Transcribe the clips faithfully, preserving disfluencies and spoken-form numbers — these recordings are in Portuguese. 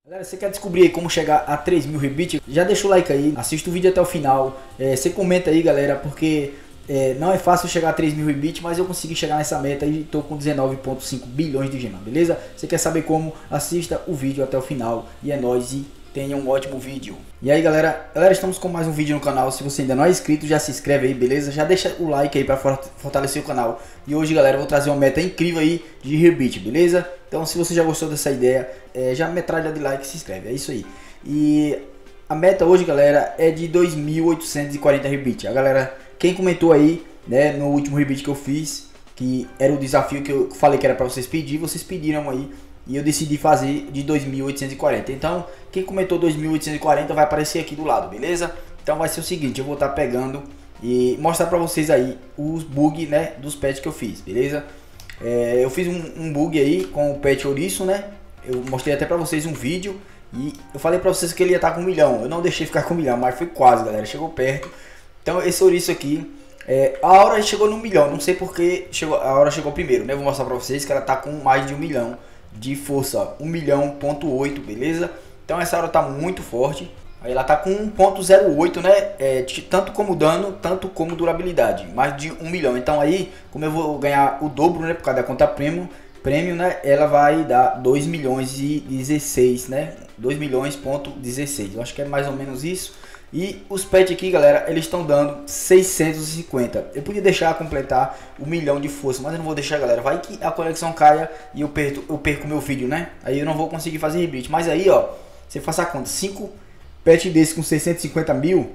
Galera, você quer descobrir aí como chegar a três mil rebite? Já deixa o like aí, assista o vídeo até o final, é, você comenta aí, galera, porque é, não é fácil chegar a três mil rebite, mas eu consegui chegar nessa meta e tô com dezenove vírgula cinco bilhões de gemas, beleza? Você quer saber como? Assista o vídeo até o final e é nóis e tenha um ótimo vídeo. E aí, galera, galera, estamos com mais um vídeo no canal. Se você ainda não é inscrito, já se inscreve aí, beleza? Já deixa o like aí para fortalecer o canal. E hoje, galera, eu vou trazer uma meta incrível aí de rebite, beleza? Então, se você já gostou dessa ideia, é, já metralha de like e se inscreve, é isso aí. E a meta hoje, galera, é de dois mil oitocentos e quarenta rebite. A galera, quem comentou aí, né, no último rebite que eu fiz, que era o desafio que eu falei que era para vocês pedir, vocês pediram aí. E eu decidi fazer de dois mil oitocentos e quarenta. Então, quem comentou dois mil oitocentos e quarenta vai aparecer aqui do lado, beleza? Então vai ser o seguinte, eu vou estar pegando e mostrar pra vocês aí os bugs, né, dos pets que eu fiz, beleza? É, eu fiz um, um bug aí com o pet ouriço, né? Eu mostrei até pra vocês um vídeo e eu falei pra vocês que ele ia estar com um milhão. Eu não deixei ficar com um milhão, mas foi quase, galera, chegou perto. Então esse ouriço aqui, é, a hora chegou no milhão, não sei porque chegou, a hora chegou primeiro, né? Eu vou mostrar pra vocês que ela tá com mais de um milhão de força, um milhão ponto oito, beleza? Então essa hora tá muito forte. Aí ela tá com um ponto zero oito, né? É, tanto como dano, tanto como durabilidade, mais de um milhão. Então aí, como eu vou ganhar o dobro, né, por causa da conta premium, premium, né, ela vai dar dois milhões e dezesseis, né? dois milhões ponto dezesseis. Eu acho que é mais ou menos isso. E os pets aqui, galera, eles estão dando seiscentos e cinquenta. Eu podia deixar completar o milhão de força, mas eu não vou deixar, galera. Vai que a conexão caia e eu perco, eu perco meu vídeo, né? Aí eu não vou conseguir fazer rebite. Mas aí, ó, você faça a conta. cinco pets desses com seiscentos e cinquenta mil.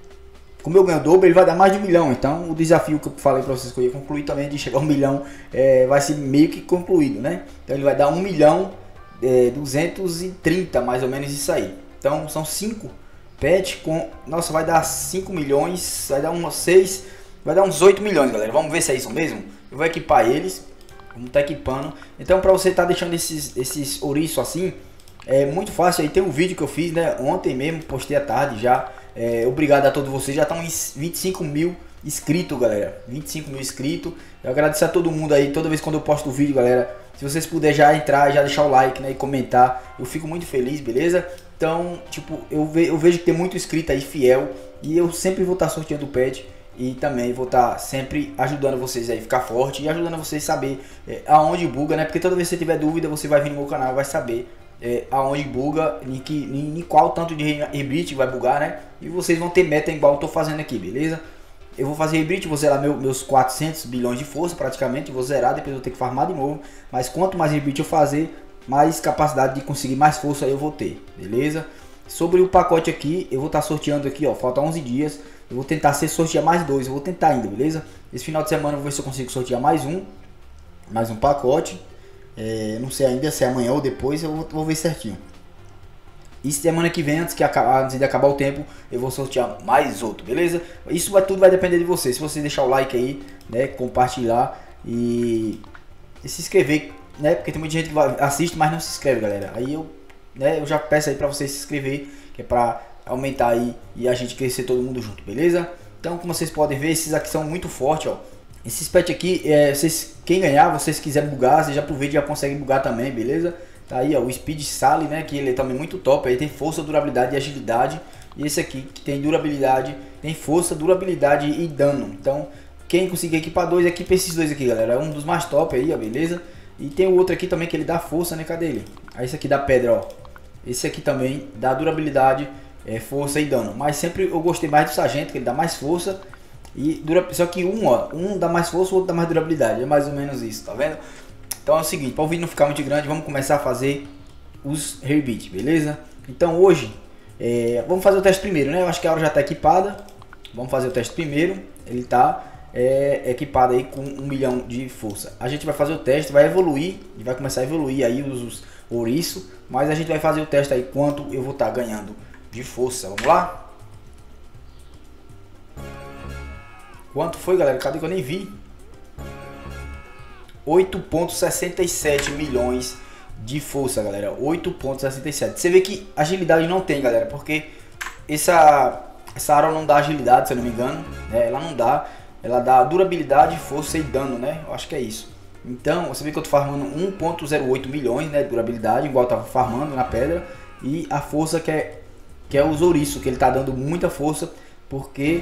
Como eu ganho o dobro, ele vai dar mais de um milhão. Então o desafio que eu falei pra vocês que eu ia concluir também de chegar a um milhão é, vai ser meio que concluído, né? Então ele vai dar um milhão é, duzentos e trinta, mais ou menos isso aí. Então são cinco pet com, nossa, vai dar cinco milhões, vai dar uns seis, vai dar uns oito milhões, galera. Vamos ver se é isso mesmo. Eu vou equipar eles, vamos estar tá equipando. Então, para você estar tá deixando esses esses ouriços assim, é muito fácil. Aí tem um vídeo que eu fiz, né, ontem mesmo, postei à tarde já. É, obrigado a todos vocês, já estão em vinte e cinco mil inscritos, galera. vinte e cinco mil inscritos. Eu agradeço a todo mundo aí, toda vez quando eu posto o vídeo, galera. Se vocês puderem já entrar, já deixar o like, né, e comentar, eu fico muito feliz, beleza? Então, tipo, eu, ve eu vejo que tem muito inscrito aí fiel e eu sempre vou estar sorteando o pet e também vou estar sempre ajudando vocês aí a ficar forte e ajudando vocês a saber é, aonde buga, né? Porque toda vez que você tiver dúvida, você vai vir no meu canal e vai saber é, aonde buga, em, que, em, em qual tanto de rebite vai bugar, né? E vocês vão ter meta igual eu tô fazendo aqui, beleza? Eu vou fazer rebite, vou zerar meu, meus quatrocentos bilhões de força praticamente, vou zerar, depois eu vou ter que farmar de novo. Mas quanto mais rebite eu fazer, mais capacidade de conseguir mais força eu vou ter, beleza? Sobre o pacote aqui, eu vou estar tá sorteando aqui, ó, falta onze dias. Eu vou tentar ser sortear mais dois, eu vou tentar ainda, beleza? Esse final de semana eu vou ver se eu consigo sortear mais um, mais um pacote. É, não sei ainda se é amanhã ou depois, eu vou, vou ver certinho. E semana que vem, antes, que acabar, antes de acabar o tempo, eu vou sortear mais outro, beleza? Isso vai, tudo vai depender de você. Se você deixar o like aí, né, compartilhar e, e se inscrever, né? Porque tem muita gente que assiste, mas não se inscreve, galera. Aí eu, né, eu já peço aí pra vocês se inscrever, que é pra aumentar aí e a gente crescer todo mundo junto, beleza? Então, como vocês podem ver, esses aqui são muito fortes, ó. Esses pets aqui, é, vocês, quem ganhar, vocês quiserem bugar, vocês já aproveitam e já conseguem bugar também, beleza? Tá aí, ó, o Speed Sally, né, que ele é também muito top, aí tem força, durabilidade e agilidade. E esse aqui, que tem durabilidade, tem força, durabilidade e dano. Então, quem conseguir equipar dois, equipa esses dois aqui, galera. É um dos mais top aí, ó, beleza? E tem o outro aqui também que ele dá força, né, cadê ele? Aí esse aqui dá pedra, ó. Esse aqui também dá durabilidade, é, força e dano. Mas sempre eu gostei mais do sargento, que ele dá mais força e dura... Só que um, ó, um dá mais força, o outro dá mais durabilidade. É mais ou menos isso, tá vendo? Então é o seguinte, para o vídeo não ficar muito grande, vamos começar a fazer os rebite, beleza? Então hoje, é, vamos fazer o teste primeiro, né? Eu acho que a hora já está equipada. Vamos fazer o teste primeiro. Ele está é, equipado aí com um milhão de força. A gente vai fazer o teste, vai evoluir, e vai começar a evoluir aí os, os ouriços. Mas a gente vai fazer o teste aí quanto eu vou estar tá ganhando de força. Vamos lá? Quanto foi, galera? Cadê que eu nem vi? oito vírgula sessenta e sete milhões de força, galera. oito vírgula sessenta e sete. Você vê que agilidade não tem, galera, porque essa essa arma não dá agilidade, se eu não me engano, né? Ela não dá, ela dá durabilidade, força e dano, né? Eu acho que é isso. Então, você vê que eu tô farmando um vírgula zero oito milhões, né, de durabilidade, igual eu tava farmando na pedra. e a força que é, que é os ouriços, que ele tá dando muita força, porque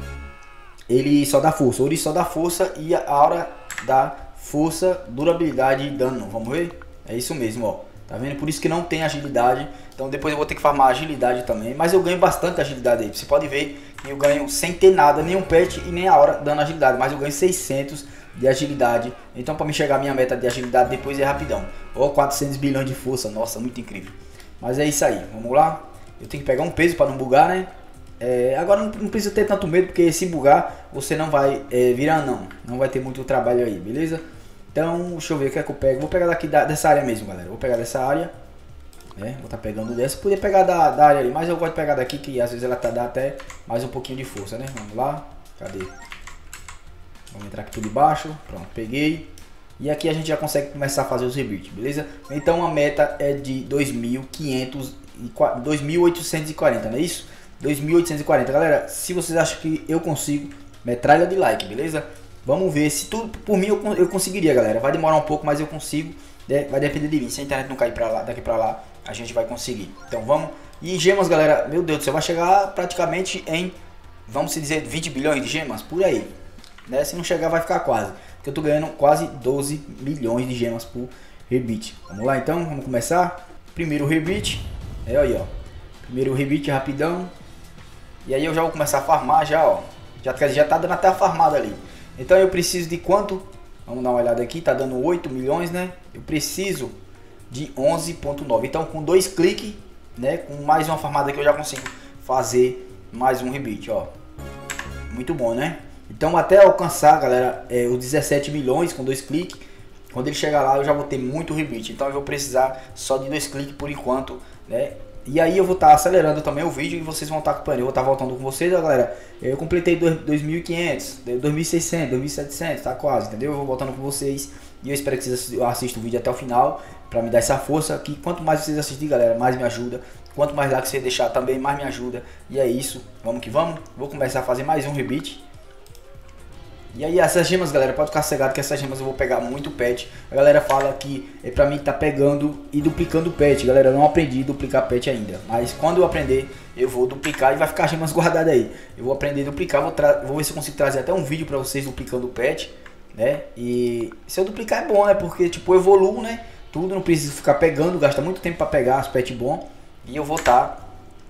ele só dá força, o ouriço só dá força e a aura dá força, durabilidade e dano, vamos ver? É isso mesmo, ó, tá vendo? Por isso que não tem agilidade, então depois eu vou ter que farmar agilidade também, mas eu ganho bastante agilidade aí, você pode ver que eu ganho sem ter nada, nenhum pet e nem a aura dando agilidade, mas eu ganho seiscentos de agilidade, então para me chegar a minha meta de agilidade depois é rapidão, ó, quatrocentos bilhões de força, nossa, muito incrível, mas é isso aí, vamos lá, eu tenho que pegar um peso para não bugar, né? É, agora não, não precisa ter tanto medo, porque se bugar você não vai é, virar não, não vai ter muito trabalho aí, beleza? Então deixa eu ver o que é que eu pego, vou pegar daqui da, dessa área mesmo, galera, vou pegar dessa área, né? Vou estar tá pegando dessa, podia pegar da, da área ali, mas eu gosto de pegar daqui que às vezes ela tá, dá até mais um pouquinho de força, né? Vamos lá, cadê? Vamos entrar aqui tudo embaixo, pronto, peguei. E aqui a gente já consegue começar a fazer os rebuilds, beleza? Então a meta é de dois mil oitocentos e quarenta, não é isso? dois mil oitocentos e quarenta, galera, se vocês acham que eu consigo, metralha de like, beleza? Vamos ver, se tudo por mim eu, eu conseguiria, galera, vai demorar um pouco, mas eu consigo, né? Vai depender de mim, se a internet não cair pra lá, daqui pra lá, a gente vai conseguir. Então vamos, e gemas, galera, meu Deus do céu, vai chegar praticamente em, vamos dizer, vinte bilhões de gemas, por aí, né? Se não chegar vai ficar quase, porque eu tô ganhando quase doze milhões de gemas por rebite. Vamos lá então, vamos começar. Primeiro rebite, é aí ó, primeiro rebite rapidão. E aí eu já vou começar a farmar já, ó. Já, já tá dando até a farmada ali. Então eu preciso de quanto? Vamos dar uma olhada aqui, tá dando oito milhões, né? Eu preciso de onze ponto nove. Então com dois cliques, né? Com mais uma farmada que eu já consigo fazer mais um rebite, ó. Muito bom, né? Então até alcançar, galera, é, os dezessete milhões com dois cliques. Quando ele chegar lá eu já vou ter muito rebite. Então eu vou precisar só de dois cliques por enquanto, né? E aí eu vou estar tá acelerando também o vídeo e vocês vão estar tá acompanhando. Eu vou estar tá voltando com vocês, ó, galera. Eu completei dois mil e quinhentos, dois mil e seiscentos, dois mil e setecentos, tá quase, entendeu? Eu vou voltando com vocês e eu espero que vocês assistam o vídeo até o final para me dar essa força. Que quanto mais vocês assistirem, galera, mais me ajuda. Quanto mais like você deixar também, mais me ajuda. E é isso, vamos que vamos. Vou começar a fazer mais um rebite. E aí essas gemas, galera, pode ficar cegado que essas gemas eu vou pegar muito pet. A galera fala que é pra mim tá pegando e duplicando pet. Galera, eu não aprendi a duplicar pet ainda. Mas quando eu aprender, eu vou duplicar e vai ficar gemas guardadas aí. Eu vou aprender a duplicar, vou, vou ver se eu consigo trazer até um vídeo pra vocês duplicando pet, né? E se eu duplicar é bom, né? Porque tipo, eu evoluo, né? Tudo, não preciso ficar pegando, gasta muito tempo pra pegar as pet bom. E eu vou estar tá,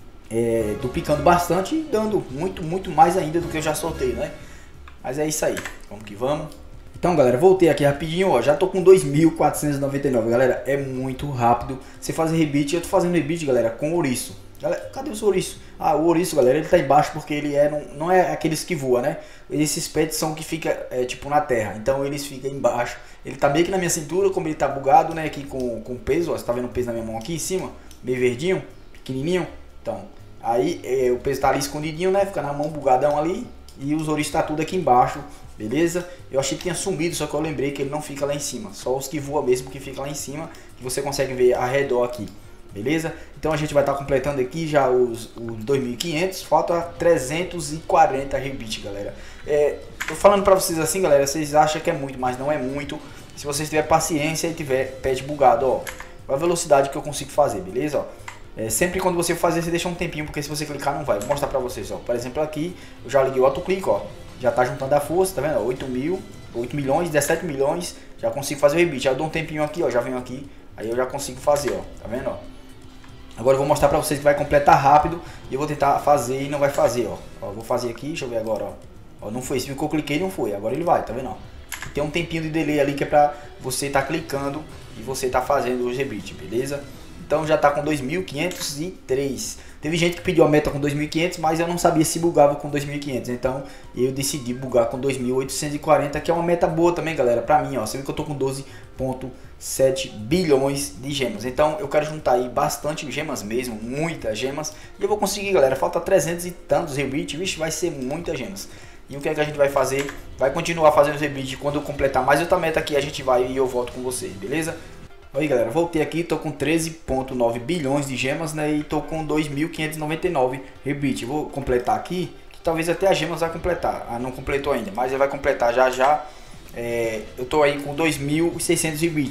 é, duplicando bastante e dando muito, muito mais ainda do que eu já soltei, né? Mas é isso aí, vamos que vamos. Então galera, voltei aqui rapidinho, ó, já tô com dois mil quatrocentos e noventa e nove, galera, é muito rápido você fazer rebite. Eu tô fazendo rebite, galera, com ouriço. Galera, cadê o ouriço? Ah, o ouriço, galera, ele tá embaixo porque ele é, não, não é aqueles que voam, né? Esses pets são que fica é, tipo na terra, então eles ficam embaixo. Ele tá meio que na minha cintura, como ele tá bugado, né, aqui com, com peso, ó, você tá vendo o peso na minha mão aqui em cima? Meio verdinho, pequenininho. Então, aí é, o peso tá ali escondidinho, né, fica na mão bugadão ali. E os ouriços tá tudo aqui embaixo, beleza? Eu achei que tinha sumido, só que eu lembrei que ele não fica lá em cima. Só os que voam mesmo que fica lá em cima, que você consegue ver ao redor aqui, beleza? Então a gente vai estar tá completando aqui já os, os dois mil e quinhentos, falta trezentos e quarenta rebite, galera. É, tô falando pra vocês assim, galera, vocês acham que é muito, mas não é muito. Se vocês tiverem paciência e tiver pet bugado, ó, a velocidade que eu consigo fazer, beleza? Ó. É, sempre quando você fazer, você deixa um tempinho, porque se você clicar não vai. Vou mostrar pra vocês, ó. Por exemplo, aqui eu já liguei o autoclique, ó. Já tá juntando a força, tá vendo? oito mil, oito milhões, dezessete milhões. Já consigo fazer o rebite. Já dou um tempinho aqui, ó. Já venho aqui, aí eu já consigo fazer, ó. Tá vendo, ó? Agora eu vou mostrar pra vocês que vai completar rápido. E eu vou tentar fazer e não vai fazer, ó. Ó, vou fazer aqui, deixa eu ver agora, ó. Ó, não foi, se viu que eu cliquei, não foi. Agora ele vai, tá vendo, ó? Tem um tempinho de delay ali que é pra você tá clicando e você tá fazendo os rebite, beleza? Então já tá com dois mil quinhentos e três. Teve gente que pediu a meta com dois mil e quinhentos, mas eu não sabia se bugava com dois mil e quinhentos. Então eu decidi bugar com dois mil oitocentos e quarenta, que é uma meta boa também, galera, pra mim, ó. Você vê que eu tô com doze ponto sete bilhões de gemas. Então eu quero juntar aí bastante gemas mesmo, muitas gemas. E eu vou conseguir, galera. Falta trezentos e tantos rebite. Vixe, vai ser muitas gemas. E o que é que a gente vai fazer? Vai continuar fazendo os rebite. Quando eu completar mais outra meta aqui, a gente vai e eu volto com vocês, beleza? Aí galera, voltei aqui, tô com treze ponto nove bilhões de gemas, né, e tô com dois mil quinhentos e noventa e nove rebite. Vou completar aqui, que talvez até as gemas vai completar, ah, não completou ainda, mas ele vai completar já já. É, eu tô aí com dois mil e seiscentos rebite,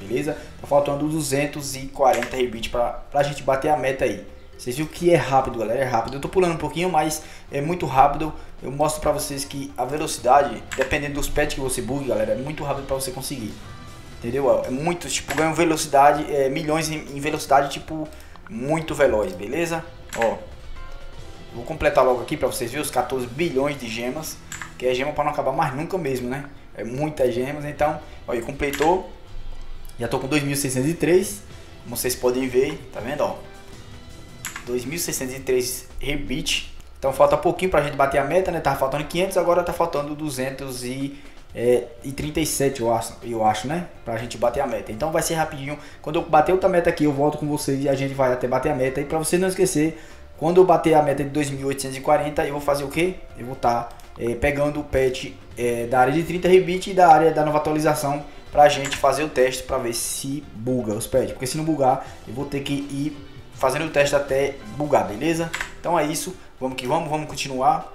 beleza? Tá faltando duzentos e quarenta rebite pra, pra gente bater a meta aí. Vocês viram que é rápido, galera, é rápido. Eu tô pulando um pouquinho, mas é muito rápido. Eu mostro pra vocês que a velocidade, dependendo dos pets que você bugue, galera, é muito rápido pra você conseguir. Entendeu? É muito, tipo, ganha velocidade, é, milhões em, em velocidade, tipo, muito veloz, beleza? Ó, vou completar logo aqui pra vocês verem os quatorze bilhões de gemas. Que é gema pra não acabar mais nunca mesmo, né? É muitas gemas, então, ó, e completou. Já tô com dois mil seiscentos e três, como vocês podem ver, tá vendo, ó? dois mil seiscentos e três rebite. Então falta pouquinho pra gente bater a meta, né? Tava faltando quinhentos, agora tá faltando duzentos e trinta e sete, eu acho, eu acho, né? Pra gente bater a meta. Então vai ser rapidinho. Quando eu bater outra meta aqui, eu volto com vocês e a gente vai até bater a meta. E pra vocês não esquecer, quando eu bater a meta de dois mil oitocentos e quarenta, eu vou fazer o que? Eu vou estar tá, é, pegando o patch é, da área de trinta rebite e da área da nova atualização pra gente fazer o teste pra ver se buga os patches. Porque se não bugar, eu vou ter que ir fazendo o teste até bugar, beleza? Então é isso, vamos que vamos, vamos continuar.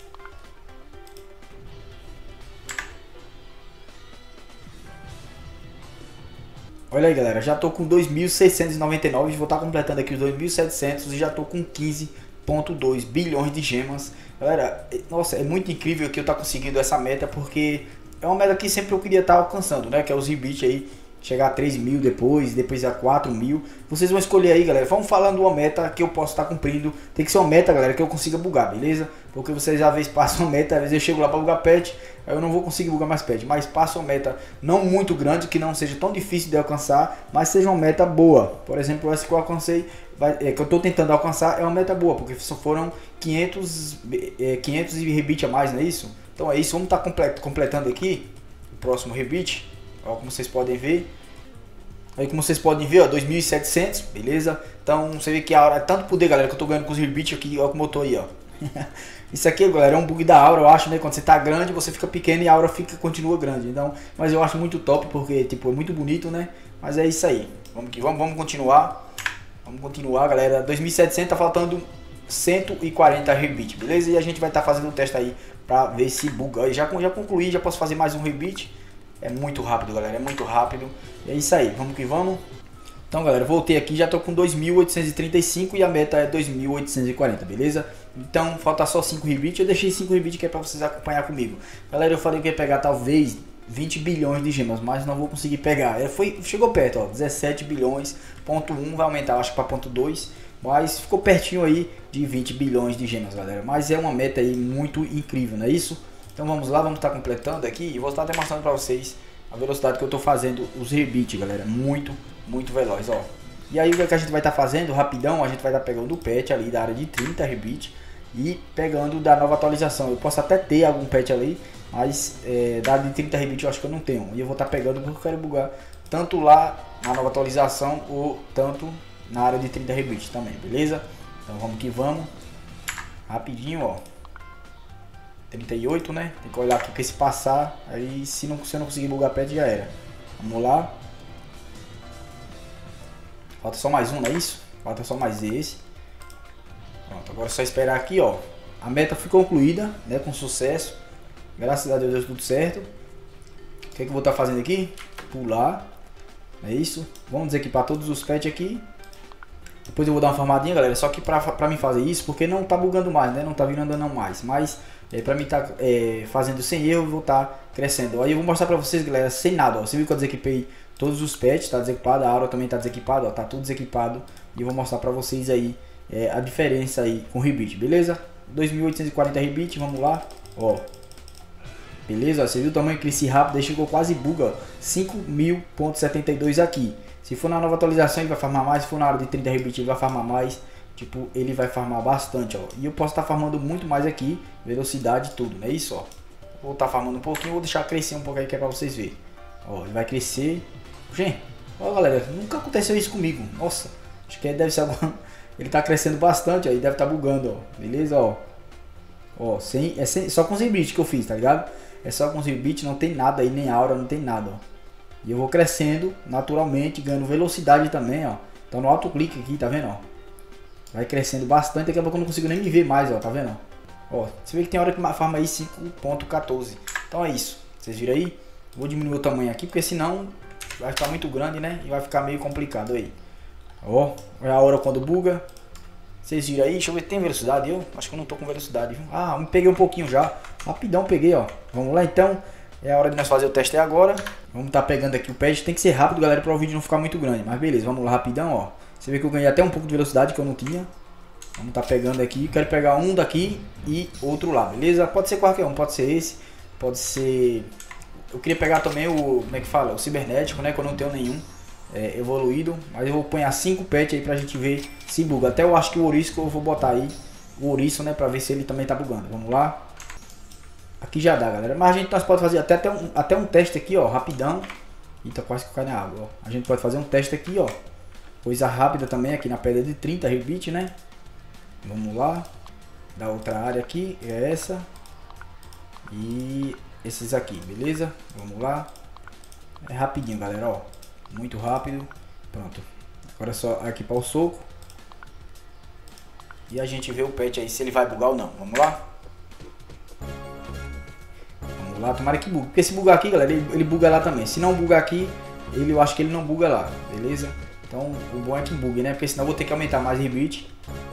Olha aí, galera, já tô com dois mil seiscentos e noventa e nove, vou estar completando aqui os dois mil e setecentos e já tô com quinze vírgula dois bilhões de gemas. Galera, nossa, é muito incrível que eu tá conseguindo essa meta, porque é uma meta que sempre eu queria estar alcançando, né? Que é os rebite aí. Chegar a três mil depois, depois a quatro mil. Vocês vão escolher aí, galera. Vamos falando uma meta que eu posso estar cumprindo. Tem que ser uma meta, galera, que eu consiga bugar, beleza? Porque vocês às vezes passam uma meta, às vezes eu chego lá para bugar patch, aí eu não vou conseguir bugar mais patch. Mas passa uma meta não muito grande, que não seja tão difícil de alcançar, mas seja uma meta boa. Por exemplo, essa que eu alcancei, vai, é, que eu estou tentando alcançar, é uma meta boa, porque só foram quinhentos, é, quinhentos e rebite a mais, não é isso? Então é isso, vamos estar complet, completando aqui o próximo rebite. Ó, como vocês podem ver. Aí como vocês podem ver, ó, dois mil e setecentos, beleza? Então você vê que a aura é tanto poder, galera, que eu tô ganhando com os rebite aqui, ó, como eu tô aí, ó. Isso aqui, galera, é um bug da aura, eu acho, né? Quando você tá grande, você fica pequeno e a aura fica, continua grande. Então, mas eu acho muito top, porque, tipo, é muito bonito, né? Mas é isso aí. Vamos que vamos, vamos continuar. Vamos continuar, galera. dois mil e setecentos, tá faltando cento e quarenta rebite, beleza? E a gente vai estar tá fazendo um teste aí pra ver se buga. Já, já concluí, já posso fazer mais um rebite. É muito rápido, galera, é muito rápido. E é isso aí, vamos que vamos. Então, galera, voltei aqui, já tô com dois mil oitocentos e trinta e cinco e a meta é dois mil oitocentos e quarenta, beleza? Então, falta só cinco rebite. Eu deixei cinco rebite que é pra vocês acompanhar comigo. Galera, eu falei que ia pegar talvez vinte bilhões de gemas, mas não vou conseguir pegar. É, foi, chegou perto, ó, dezessete bilhões, ponto um, vai aumentar, acho que para ponto dois. Mas ficou pertinho aí de vinte bilhões de gemas, galera. Mas é uma meta aí muito incrível, não é isso? Então vamos lá, vamos estar completando aqui e vou estar demonstrando para vocês a velocidade que eu estou fazendo os rebite, galera. Muito, muito veloz, ó. E aí o que, é que a gente vai estar fazendo? Rapidão, a gente vai estar pegando o patch ali da área de trinta rebite e pegando da nova atualização. Eu posso até ter algum patch ali, mas é, da área de trinta rebite eu acho que eu não tenho. E eu vou estar pegando porque eu quero bugar tanto lá na nova atualização ou tanto na área de trinta rebite também, beleza? Então vamos que vamos. Rapidinho, ó. trinta e oito, né? Tem que olhar aqui que se passar, aí se, não, se eu não conseguir bugar pad já era. Vamos lá. Falta só mais um, não é isso? Falta só mais esse. Pronto, agora é só esperar aqui, ó. A meta foi concluída, né? Com sucesso. Graças a Deus deu tudo certo. O que é que eu vou estar fazendo aqui? Pular. É isso. Vamos desequipar todos os pets aqui. Depois eu vou dar uma formadinha, galera. Só que pra, pra mim fazer isso, porque não tá bugando mais, né? Não tá virando não mais. Mas é, pra mim tá é, fazendo sem erro, eu vou estar tá crescendo. Aí eu vou mostrar pra vocês, galera, sem nada, ó. Você viu que eu desequipei todos os pets, tá desequipado. A aura também tá desequipada, ó. Tá tudo desequipado. E eu vou mostrar pra vocês aí é, a diferença aí com o rebite, beleza? dois mil oitocentos e quarenta rebite, vamos lá, ó. Beleza, ó, você viu o tamanho que cresci rápido, aí chegou quase buga, ó. cinco mil ponto setenta e dois aqui. Se for na nova atualização ele vai farmar mais, se for na área de trinta rebite ele vai farmar mais. Tipo, ele vai farmar bastante, ó. E eu posso estar tá farmando muito mais aqui, velocidade e tudo, não é isso, ó. Vou estar tá farmando um pouquinho, vou deixar crescer um pouco aí que é pra vocês verem. Ó, ele vai crescer. Gente, ó galera, nunca aconteceu isso comigo. Nossa, acho que deve ser alguma... Ele tá crescendo bastante, ó, e deve estar tá bugando, ó. Beleza, ó. Ó, sem, é sem, só com os rebite que eu fiz, tá ligado? É só com os rebite, não tem nada aí, nem aura, não tem nada, ó. E eu vou crescendo naturalmente, ganhando velocidade também, ó. Tá no auto clique aqui, tá vendo, ó? Vai crescendo bastante, daqui a pouco eu não consigo nem me ver mais, ó, tá vendo? Ó, você vê que tem hora que farma aí cinco ponto quatorze. Então é isso, vocês viram aí? Vou diminuir o tamanho aqui, porque senão vai ficar muito grande, né? E vai ficar meio complicado aí. Ó, é a hora quando buga. Vocês viram aí? Deixa eu ver, tem velocidade? Eu acho que eu não tô com velocidade, viu? Ah, me peguei um pouquinho já. Rapidão peguei, ó. Vamos lá então. É a hora de nós fazer o teste agora. Vamos tá pegando aqui o pad. Tem que ser rápido, galera, para o vídeo não ficar muito grande. Mas beleza, vamos lá rapidão, ó. Você vê que eu ganhei até um pouco de velocidade que eu não tinha. Vamos tá pegando aqui. Quero pegar um daqui e outro lá, beleza? Pode ser qualquer um, pode ser esse. Pode ser... Eu queria pegar também o... Como é que fala? O cibernético, né? Que eu não tenho nenhum. É, evoluído, mas eu vou pôr cinco pets aí pra gente ver se buga. Até eu acho que o ouriço eu vou botar aí, o ouriço, né, pra ver se ele também tá bugando. Vamos lá. Aqui já dá, galera, mas a gente nós pode fazer até, até, um, até um teste aqui, ó, rapidão. Eita, quase que cai na água, ó. A gente pode fazer um teste aqui, ó, coisa rápida também aqui na pedra de trinta rebite, né. Vamos lá. Da outra área aqui, é essa. E esses aqui, beleza? Vamos lá. É rapidinho, galera, ó. Muito rápido. Pronto. Agora é só equipar o soco. E a gente vê o pet aí se ele vai bugar ou não. Vamos lá. Vamos lá. Tomara que bugue. Porque se bugar aqui, galera, ele, ele buga lá também. Se não bugar aqui, ele, eu acho que ele não buga lá. Beleza? Então o bom é que bugue, né? Porque senão eu vou ter que aumentar mais rebite.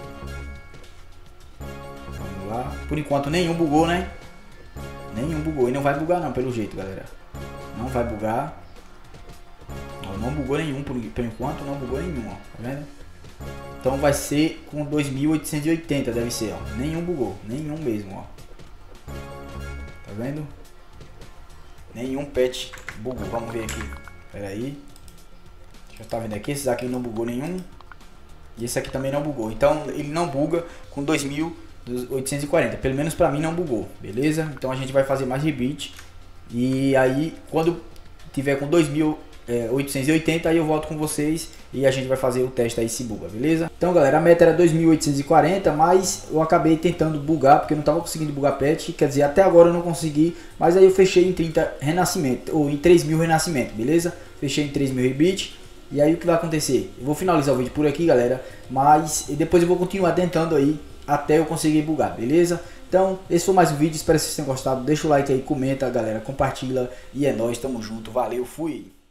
Vamos lá. Por enquanto nenhum bugou, né? Nenhum bugou. E não vai bugar não, pelo jeito, galera. Não vai bugar. Não bugou nenhum por, por enquanto, não bugou nenhum, ó, tá vendo? Então vai ser com dois mil oitocentos e oitenta, deve ser, ó. Nenhum bugou, nenhum mesmo, ó. Tá vendo? Nenhum pet bugou, vamos ver aqui. Pera aí. Já tá vendo aqui, esses aqui não bugou nenhum. E esse aqui também não bugou. Então ele não buga com dois mil oitocentos e quarenta, pelo menos pra mim não bugou, beleza? Então a gente vai fazer mais rebite. E aí quando tiver com dois mil oitocentos e oitenta, aí eu volto com vocês e a gente vai fazer o teste aí se buga, beleza? Então galera, a meta era dois mil oitocentos e quarenta, mas eu acabei tentando bugar porque eu não tava conseguindo bugar pet, quer dizer, até agora eu não consegui, mas aí eu fechei em trinta renascimento, ou em três mil renascimento, beleza? Fechei em três mil rebite. E aí o que vai acontecer? Eu vou finalizar o vídeo por aqui, galera, mas depois eu vou continuar tentando aí até eu conseguir bugar, beleza? Então, esse foi mais um vídeo, espero que vocês tenham gostado, deixa o like aí, comenta, galera, compartilha e é nóis, tamo junto, valeu, fui!